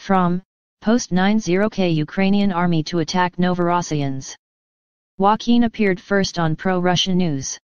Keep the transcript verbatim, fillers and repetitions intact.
From, Post ninety K Ukrainian army to attack Novorossiyans. Joaquin appeared first on pro-Russian news.